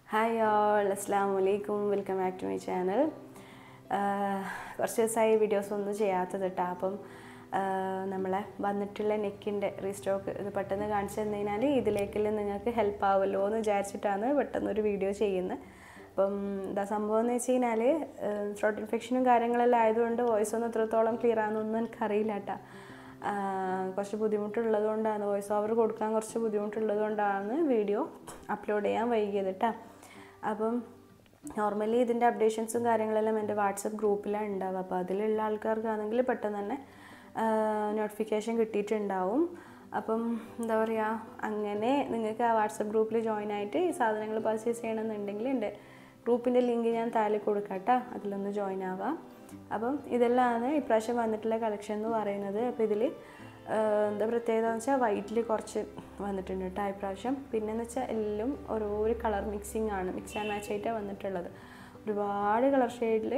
Hi all, Assalamu alaikum, welcome back to my channel. കുറച്ച് ദിവസമായി videos ഒന്നും ചെയ്യാത്തത് കേട്ടോ. അപ്പം നമ്മളെ വന്നിട്ടുള്ള നെക്കിൻ്റെ റീസ്റ്റോക്ക് ഇത് പെട്ടെന്ന് കാണിച്ചു തന്നതിനാൽ ഇതിലേക്കെല്ലാം നിങ്ങൾക്ക് ഹെൽപ്പ് ആവുമല്ലോ എന്ന് വിചാരിച്ചിട്ടാണ് പെട്ടെന്നൊരു വീഡിയോ ചെയ്യുന്നത്. അപ്പം എന്താ സംഭവം എന്ന് വെച്ച് കഴിഞ്ഞാൽ ത്രോട്ട് ഇൻഫെക്ഷനും കാര്യങ്ങളെല്ലാം ആയതുകൊണ്ട് വോയിസ് ഒന്നും എത്രത്തോളം ക്ലിയർ ആണെന്നൊന്നും എനിക്കറിയില്ല കേട്ടോ. കുറച്ച് ബുദ്ധിമുട്ടുള്ളത് കൊണ്ടാണ്, വോയിസ് ഓവർ കൊടുക്കാൻ കുറച്ച് ബുദ്ധിമുട്ടുള്ളത് കൊണ്ടാണ് വീഡിയോ അപ്ലോഡ് ചെയ്യാൻ വൈകിയത് കേട്ടോ. അപ്പം നോർമലി ഇതിൻ്റെ അപ്ഡേഷൻസും കാര്യങ്ങളെല്ലാം എൻ്റെ വാട്സപ്പ് ഗ്രൂപ്പിലാണ് ഉണ്ടാവുക. അപ്പോൾ അതിലുള്ള ആൾക്കാർക്കാണെങ്കിൽ പെട്ടെന്ന് തന്നെ നോട്ടിഫിക്കേഷൻ കിട്ടിയിട്ടുണ്ടാവും. അപ്പം എന്താ പറയുക, അങ്ങനെ നിങ്ങൾക്ക് ആ വാട്സപ്പ് ഗ്രൂപ്പിൽ ജോയിൻ ആയിട്ട് ഈ സാധനങ്ങൾ പർച്ചേസ് ചെയ്യണമെന്നുണ്ടെങ്കിൽ എൻ്റെ ഗ്രൂപ്പിൻ്റെ ലിങ്ക് ഞാൻ താഴെ കൊടുക്കാം കേട്ടോ, അതിലൊന്ന് ജോയിൻ ആവാം. അപ്പം ഇതെല്ലാമാണ് ഇപ്രാവശ്യം വന്നിട്ടുള്ള കളക്ഷൻ എന്ന് പറയുന്നത്. അപ്പോൾ ഇതിൽ എന്താ പ്രത്യേകത എന്ന് വെച്ചാൽ വൈറ്റിൽ കുറച്ച് വന്നിട്ടുണ്ട് കേട്ടോ ഇപ്രാവശ്യം. പിന്നെയെന്ന് വെച്ചാൽ എല്ലാം ഓരോ കളർ മിക്സിങ് ആണ്, മിക്സ് ആൻഡ് മാച്ച് ആയിട്ടാണ് വന്നിട്ടുള്ളത്. ഒരുപാട് കളർ ഷെയ്ഡിൽ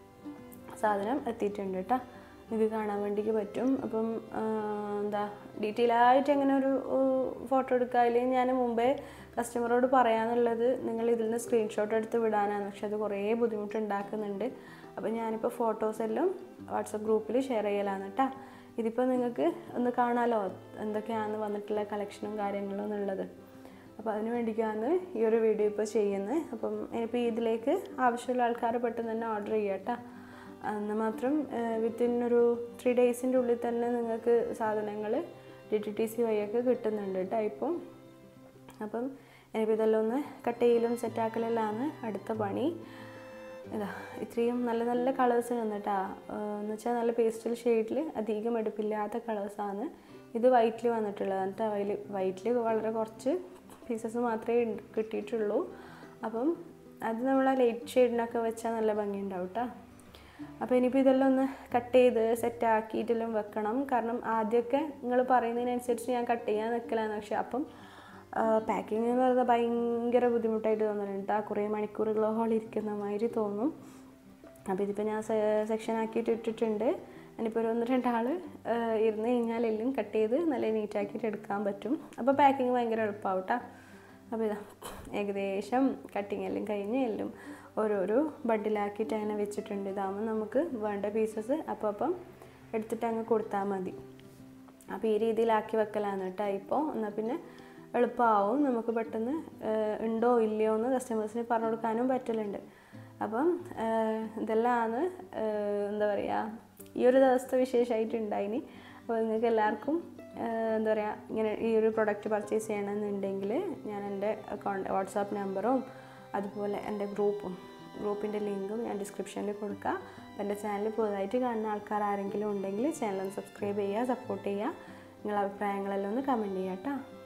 സാധനം എത്തിയിട്ടുണ്ട് കേട്ടോ, ഇത് കാണാൻ വേണ്ടിക്ക് പറ്റും. അപ്പം എന്താ ഡീറ്റെയിൽ ആയിട്ട് എങ്ങനെ ഒരു ഫോട്ടോ എടുക്കുക, അല്ലെങ്കിൽ ഞാൻ മുമ്പേ കസ്റ്റമറോട് പറയാനുള്ളത് നിങ്ങൾ ഇതിൽ നിന്ന് സ്ക്രീൻഷോട്ട് എടുത്ത് വിടാനാണ്. പക്ഷെ അത് കുറേ ബുദ്ധിമുട്ടുണ്ടാക്കുന്നുണ്ട്. അപ്പോൾ ഞാനിപ്പോൾ ഫോട്ടോസെല്ലാം വാട്സപ്പ് ഗ്രൂപ്പിൽ ഷെയർ ചെയ്യലാണ് കേട്ടോ. ഇതിപ്പോൾ നിങ്ങൾക്ക് ഒന്ന് കാണാമല്ലോ എന്തൊക്കെയാണ് വന്നിട്ടുള്ള കളക്ഷനും കാര്യങ്ങളും എന്നുള്ളത്. അപ്പോൾ അതിന് വേണ്ടിയിട്ടാണ് ഈ ഒരു വീഡിയോ ഇപ്പോൾ ചെയ്യുന്നത്. അപ്പം ഇനിയിപ്പോൾ ഇതിലേക്ക് ആവശ്യമുള്ള ആൾക്കാർ പെട്ടെന്ന് തന്നെ ഓർഡർ ചെയ്യുക കേട്ടോ. എന്നാൽ മാത്രം വിത്തിൻ ഒരു 3 ഡേയ്സിൻ്റെ ഉള്ളിൽ തന്നെ നിങ്ങൾക്ക് സാധനങ്ങൾ DTTC വഴിയൊക്കെ കിട്ടുന്നുണ്ട് കേട്ടോ ഇപ്പോൾ. അപ്പം ഇനിയിപ്പോൾ ഇതെല്ലാം ഒന്ന് കട്ട് ചെയ്യലും സെറ്റാക്കലെല്ലാമാണ് അടുത്ത പണി. ഇതാ ഇത്രയും നല്ല നല്ല കളേഴ്സ് വന്നിട്ടാ, എന്ന് വെച്ചാൽ നല്ല പേസ്റ്റൽ ഷെയ്ഡിൽ അധികം എടുപ്പില്ലാത്ത കളേഴ്സാണ് ഇത് വൈറ്റിൽ വന്നിട്ടുള്ളത് എന്നിട്ട്. വൈറ്റിൽ വളരെ കുറച്ച് പീസസ് മാത്രമേ കിട്ടിയിട്ടുള്ളൂ. അപ്പം അത് നമ്മൾ ലൈറ്റ് ഷെയ്ഡിനൊക്കെ വെച്ചാൽ നല്ല ഭംഗിയുണ്ടാവും കേട്ടോ. അപ്പോൾ ഇനിയിപ്പോൾ ഇതെല്ലാം ഒന്ന് കട്ട് ചെയ്ത് സെറ്റാക്കിയിട്ടെല്ലാം വെക്കണം. കാരണം ആദ്യമൊക്കെ നിങ്ങൾ പറയുന്നതിനനുസരിച്ച് ഞാൻ കട്ട് ചെയ്യാൻ നിൽക്കലാണ്. പക്ഷെ അപ്പം പാക്കിങ് എന്ന് പറയുന്നത് ഭയങ്കര ബുദ്ധിമുട്ടായിട്ട് തോന്നുന്നുണ്ട്. കുറേ മണിക്കൂറുകളോളം ഇരിക്കുന്ന മാതിരി തോന്നും. അപ്പോൾ ഇതിപ്പോൾ ഞാൻ സെക്ഷൻ ആക്കിയിട്ട് ഇട്ടിട്ടുണ്ട്. ഇനിയിപ്പോൾ ഒരു 1-2 ആൾ ഇരുന്ന് കഴിഞ്ഞാൽ എല്ലാം കട്ട് ചെയ്ത് നല്ല നീറ്റാക്കിയിട്ട് എടുക്കാൻ പറ്റും. അപ്പോൾ പാക്കിങ് ഭയങ്കര എളുപ്പമാവും കേട്ടോ. അപ്പോൾ ഇതാ ഏകദേശം കട്ടിങ് എല്ലാം കഴിഞ്ഞ് എല്ലാം ഓരോരോ ബഡിലാക്കിയിട്ട് അങ്ങനെ വെച്ചിട്ടുണ്ട്. ഇതാകുമ്പോൾ നമുക്ക് വേണ്ട പീസസ് അപ്പം എടുത്തിട്ട് അങ്ങ് കൊടുത്താൽ മതി. അപ്പോൾ ഈ രീതിയിലാക്കി വെക്കലാണ് കേട്ടോ ഇപ്പോൾ. എന്നാൽ പിന്നെ എളുപ്പമാവും, നമുക്ക് പെട്ടെന്ന് ഉണ്ടോ ഇല്ലയോ എന്ന് കസ്റ്റമേഴ്സിന് പറഞ്ഞു കൊടുക്കാനും പറ്റലുണ്ട്. അപ്പം ഇതെല്ലാമാണ് എന്താ പറയുക ഈ ഒരു ദിവസത്തെ വിശേഷമായിട്ടുണ്ടായിനി. അപ്പോൾ നിങ്ങൾക്ക് എല്ലാവർക്കും എന്താ പറയുക ഇങ്ങനെ ഈ ഒരു പ്രൊഡക്റ്റ് പർച്ചേസ് ചെയ്യണമെന്നുണ്ടെങ്കിൽ ഞാൻ എൻ്റെ വാട്സാപ്പ് നമ്പറും അതുപോലെ എൻ്റെ ഗ്രൂപ്പിൻ്റെ ലിങ്കും ഞാൻ ഡിസ്ക്രിപ്ഷനിൽ കൊടുക്കാം. എൻ്റെ ചാനൽ പുതുതായിട്ട് കാണുന്ന ആൾക്കാർ ആരെങ്കിലും ഉണ്ടെങ്കിൽ ചാനൽ ഒന്ന് സബ്സ്ക്രൈബ് ചെയ്യുക, സപ്പോർട്ട് ചെയ്യുക. നിങ്ങളുടെ അഭിപ്രായങ്ങളെല്ലാം ഒന്ന് കമൻറ്റ് ചെയ്യാം കേട്ടോ.